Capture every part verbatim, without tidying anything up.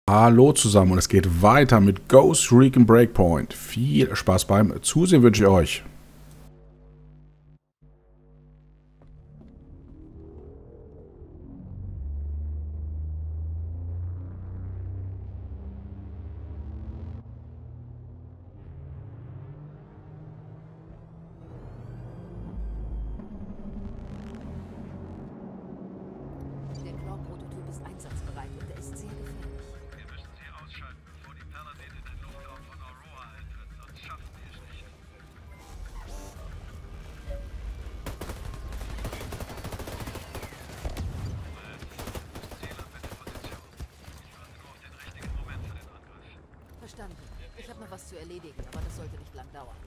Hallo zusammen und es geht weiter mit Ghost Recon Breakpoint. Viel Spaß beim Zusehen wünsche ich euch. Der Claw-Prototyp ist einsatzbereit und er ist sehr gefährlich. Wir müssen sie ausschalten, bevor die Paladin in den Luftraum von Aurora eintritt, sonst schaffen wir es nicht. Ziel auf bitte Position. Ich warte nur auf den richtigen Moment für den Angriff. Verstanden. Ich habe noch was zu erledigen, aber das sollte nicht lang dauern.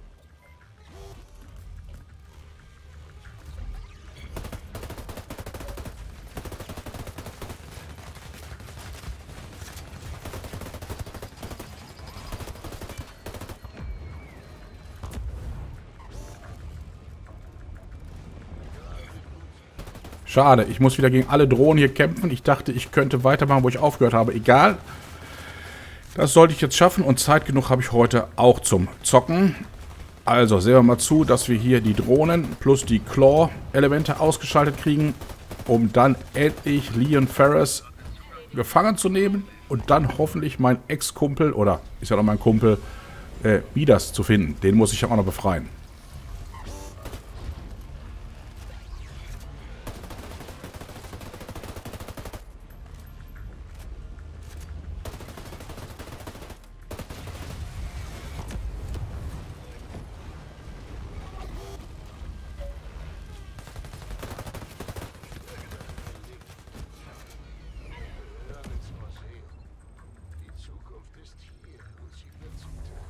Schade, ich muss wieder gegen alle Drohnen hier kämpfen. Ich dachte, ich könnte weitermachen, wo ich aufgehört habe. Egal. Das sollte ich jetzt schaffen und Zeit genug habe ich heute auch zum Zocken. Also sehen wir mal zu, dass wir hier die Drohnen plus die Claw-Elemente ausgeschaltet kriegen, um dann endlich Leon Ferris gefangen zu nehmen und dann hoffentlich mein Ex-Kumpel, oder ist ja noch mein Kumpel, äh, Midas zu finden. Den muss ich ja auch noch befreien. Die Zukunft ist hier und sie wird zum Teil.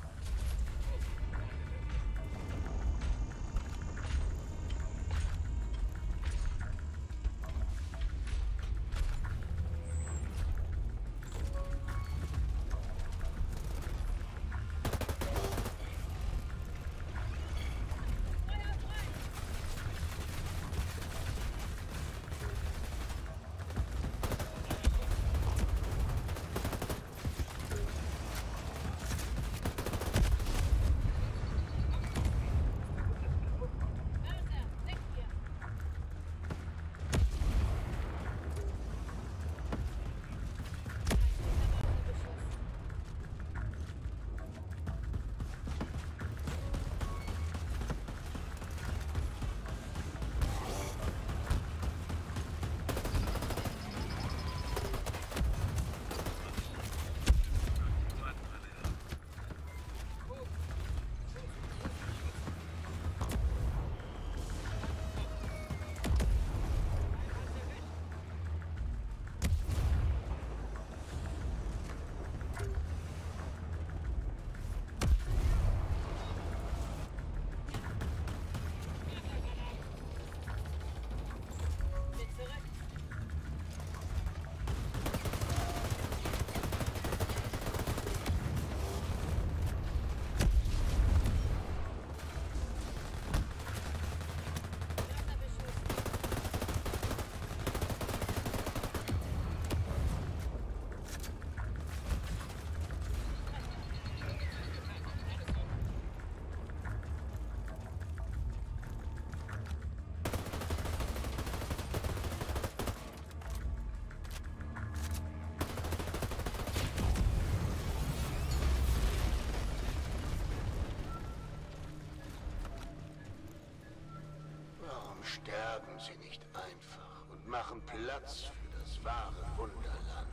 Warum sterben sie nicht einfach und machen Platz für das wahre Wunderland?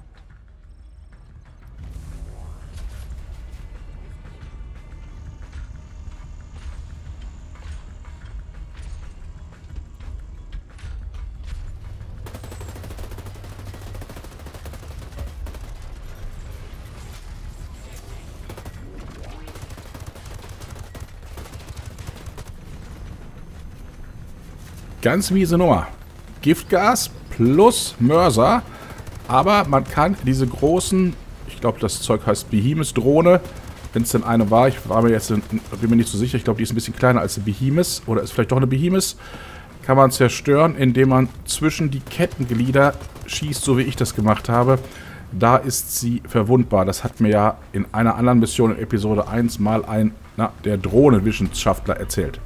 Ganz miese Nummer. Giftgas plus Mörser. Aber man kann diese großen, ich glaube das Zeug heißt Behemoth-Drohne, wenn es denn eine war, ich war mir jetzt bin mir nicht so sicher, ich glaube die ist ein bisschen kleiner als eine Behemoth oder ist vielleicht doch eine Behemoth, kann man zerstören, indem man zwischen die Kettenglieder schießt, so wie ich das gemacht habe. Da ist sie verwundbar. Das hat mir ja in einer anderen Mission in Episode eins mal ein, na, der Drohnenwissenschaftler erzählt.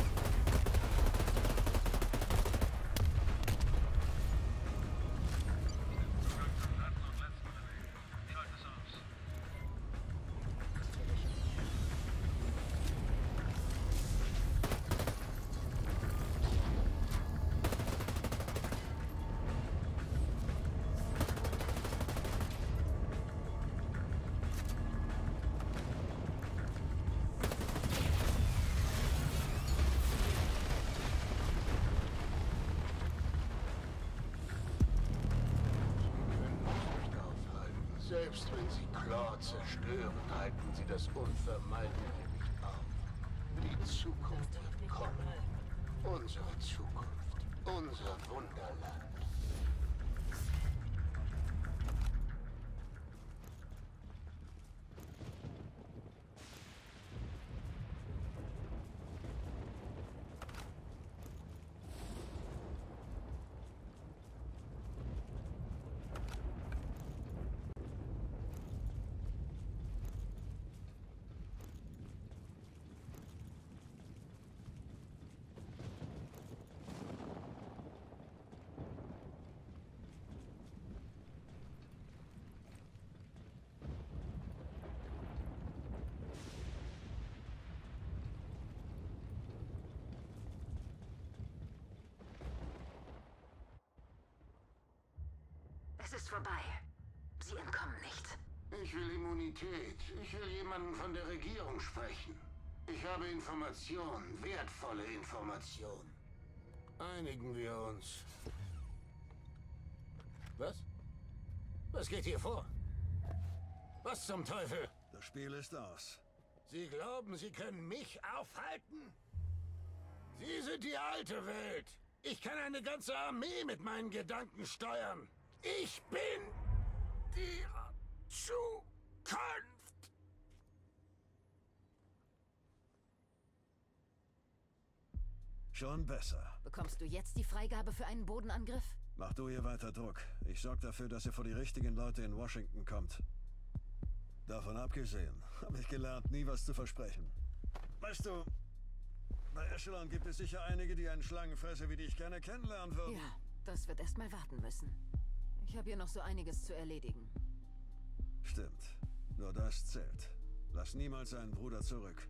Selbst wenn sie Claw zerstören, halten sie das Unvermeidliche nicht auf. Die Zukunft wird kommen. Unsere Zukunft. Unser Wunderland. Es ist vorbei. Sie entkommen nicht. Ich will Immunität. Ich will jemanden von der Regierung sprechen. Ich habe Informationen, wertvolle Informationen. Einigen wir uns. Was? Was geht hier vor? Was zum Teufel? Das Spiel ist aus. Sie glauben, Sie können mich aufhalten? Sie sind die alte Welt. Ich kann eine ganze Armee mit meinen Gedanken steuern. Ich bin die Zukunft. Schon besser. Bekommst du jetzt die Freigabe für einen Bodenangriff? Mach du ihr weiter Druck. Ich sorge dafür, dass ihr vor die richtigen Leute in Washington kommt. Davon abgesehen, habe ich gelernt, nie was zu versprechen. Weißt du, bei Echelon gibt es sicher einige, die einen Schlangenfresser wie dich gerne kennenlernen würden. Ja, das wird erst mal warten müssen. Ich habe hier noch so einiges zu erledigen. Stimmt. Nur das zählt. Lass niemals einen Bruder zurück.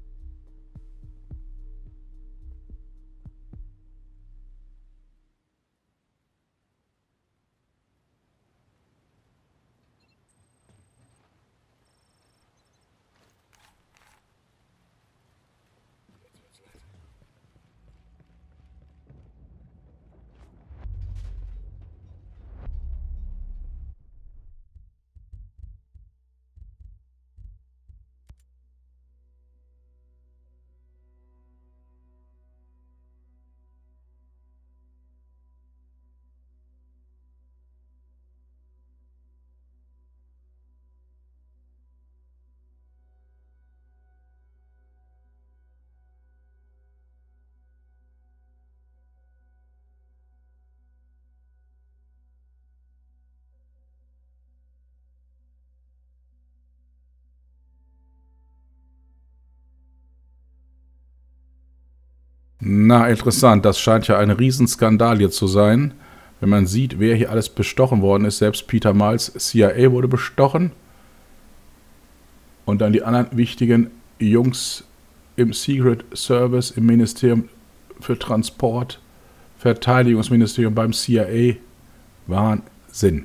Na, interessant. Das scheint ja ein Riesenskandal hier zu sein. Wenn man sieht, wer hier alles bestochen worden ist. Selbst Peter Miles C I A wurde bestochen. Und dann die anderen wichtigen Jungs im Secret Service, im Ministerium für Transport, Verteidigungsministerium beim C I A. Wahnsinn.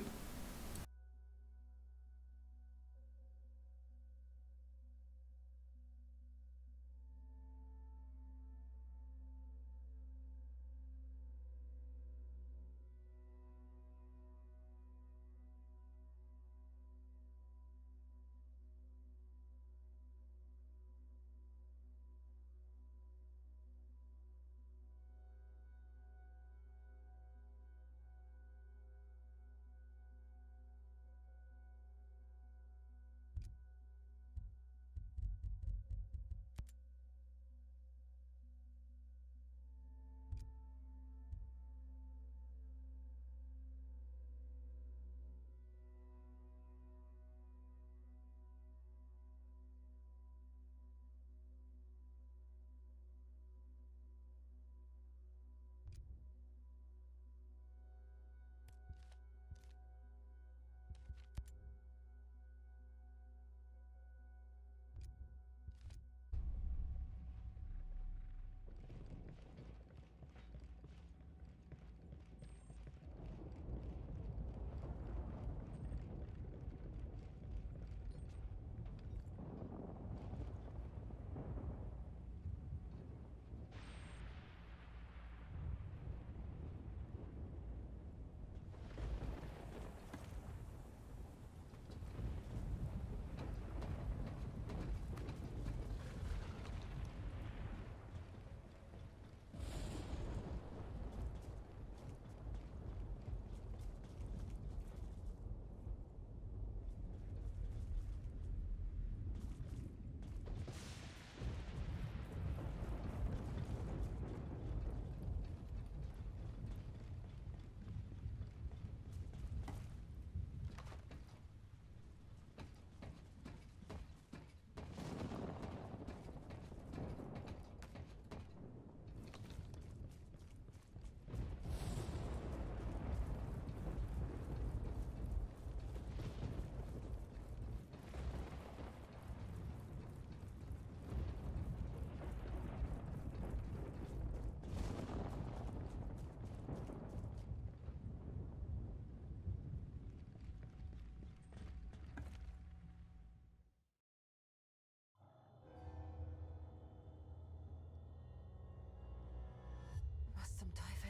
Was zum Teufel?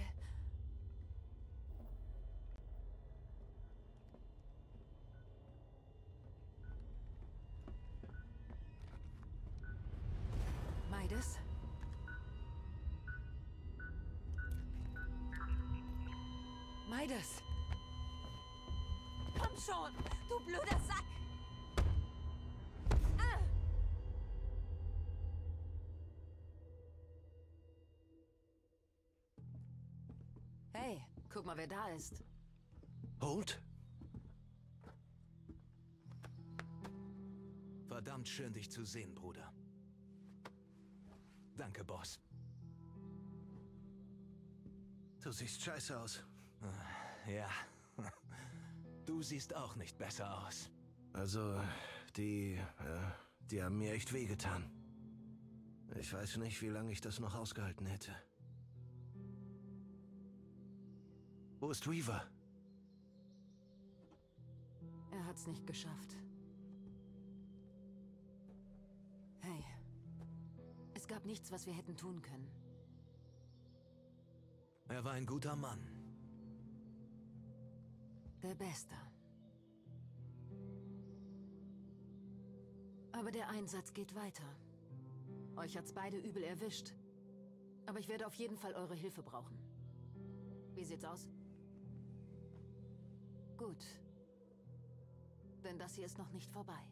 Midas? Midas! Komm schon, du blöder Sack! Ah! Hey, guck mal, wer da ist. Holt? Verdammt schön, dich zu sehen, Bruder. Danke, Boss. Du siehst scheiße aus. Ja. Du siehst auch nicht besser aus. Also, die, äh, die haben mir echt wehgetan. Ich weiß nicht, wie lange ich das noch ausgehalten hätte. Wo ist Weaver? Er hat's nicht geschafft. Hey. Es gab nichts, was wir hätten tun können. Er war ein guter Mann. Der Beste. Aber der Einsatz geht weiter. Euch hat's beide übel erwischt. Aber ich werde auf jeden Fall eure Hilfe brauchen. Wie sieht's aus? Gut. Denn das hier ist noch nicht vorbei.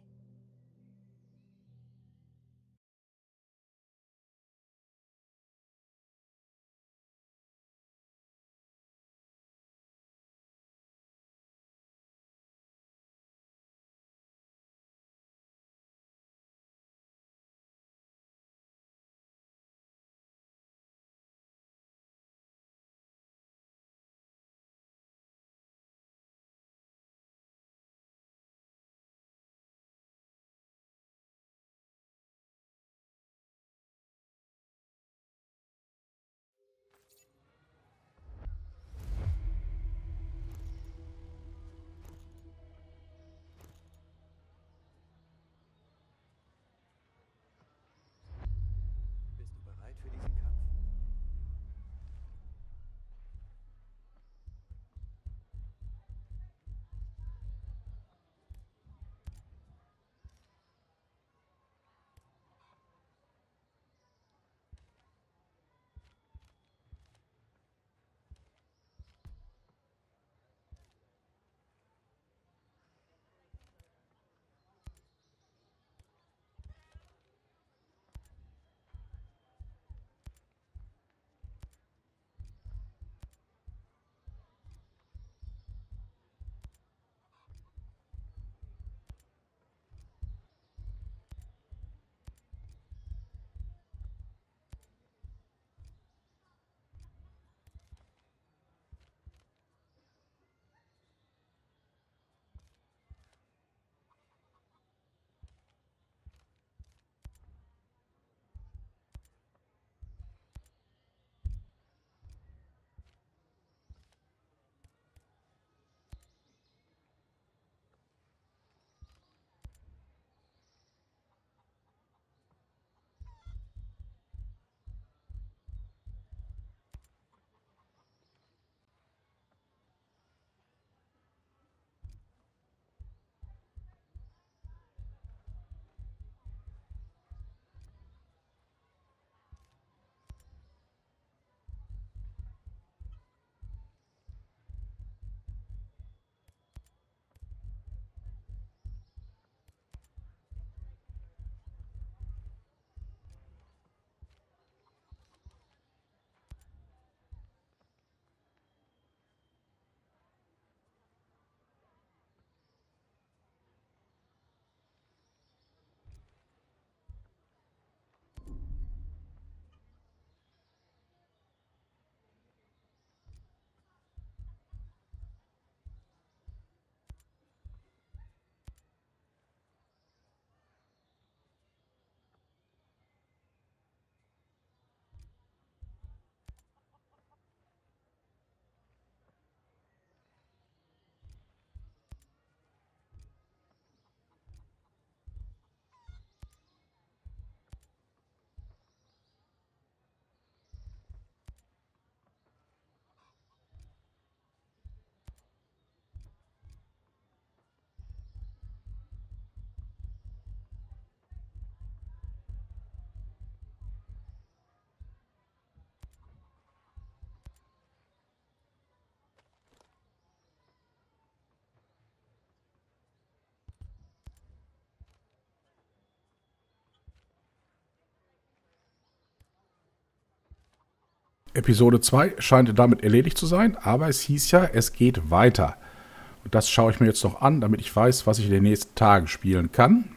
Episode zwei scheint damit erledigt zu sein, aber es hieß ja, es geht weiter. Und das schaue ich mir jetzt noch an, damit ich weiß, was ich in den nächsten Tagen spielen kann.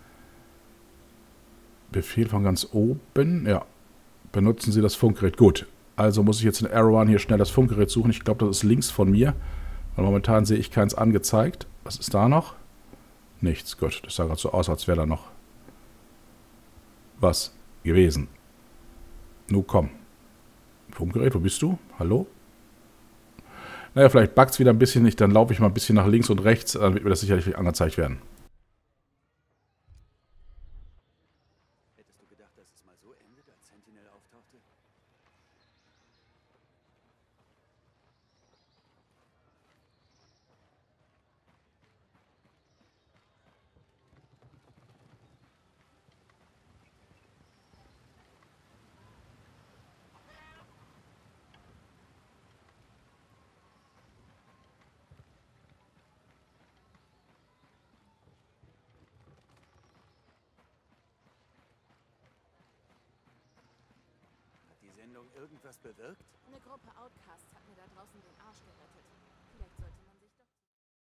Befehl von ganz oben. Ja, benutzen Sie das Funkgerät. Gut, also muss ich jetzt in Erewhon hier schnell das Funkgerät suchen. Ich glaube, das ist links von mir. Weil momentan sehe ich keins angezeigt. Was ist da noch? Nichts. Gut, das sah gerade so aus, als wäre da noch was gewesen. Nun komm. Funkgerät, wo bist du? Hallo? Naja, vielleicht buggt es wieder ein bisschen nicht. Dann laufe ich mal ein bisschen nach links und rechts. Dann wird mir das sicherlich angezeigt werden. Hättest du gedacht, dass es mal so endet, als Sentinel auftauchte? Die Sendung irgendwas bewirkt? Eine Gruppe Outcasts hat mir da draußen den Arsch gerettet. Vielleicht sollte man sich doch...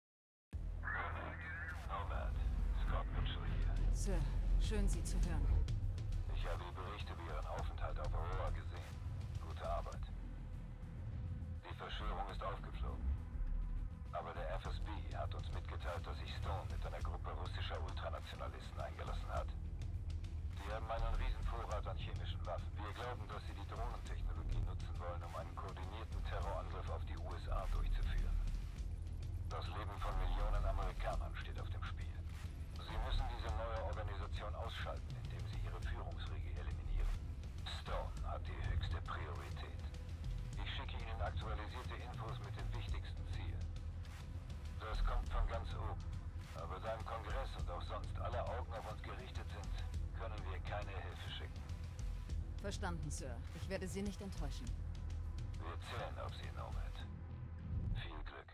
Nomad, Scott Mitchell hier. Sir, schön Sie zu hören. Ich habe die Berichte über Ihren Aufenthalt auf Aurora gesehen. Gute Arbeit. Die Verschwörung ist aufgeflogen. Aber der F S B hat uns mitgeteilt, dass sich Stone mit einer Gruppe russischer Ultranationalisten eingelassen hat. Sie haben einen riesen Vorrat an chemischen Waffen. Wir glauben, dass sie die Drohnentechnologie nutzen wollen, um einen koordinierten Terrorangriff auf die U S A durchzuführen. Das Leben von Millionen Amerikanern steht auf dem Spiel. Sie müssen diese neue Organisation ausschalten, indem sie ihre Führungsriege eliminieren. Stone hat die höchste Priorität. Ich schicke Ihnen aktualisierte Infos mit den wichtigsten Zielen. Das kommt von ganz oben. Aber da im Kongress und auch sonst alle Augen auf uns gerichtet sind, können wir keine Hilfe schicken. Verstanden, Sir. Ich werde Sie nicht enttäuschen. Wir zählen auf Sie, Nomad. Viel Glück.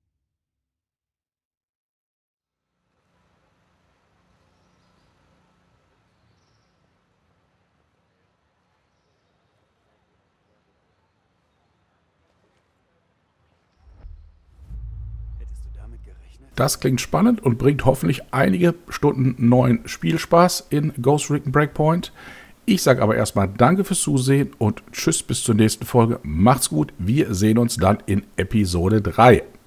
Hättest du damit gerechnet? Das klingt spannend und bringt hoffentlich einige Stunden neuen Spielspaß in Ghost Recon Breakpoint. Ich sage aber erstmal danke fürs Zusehen und tschüss bis zur nächsten Folge. Macht's gut, wir sehen uns dann in Episode drei.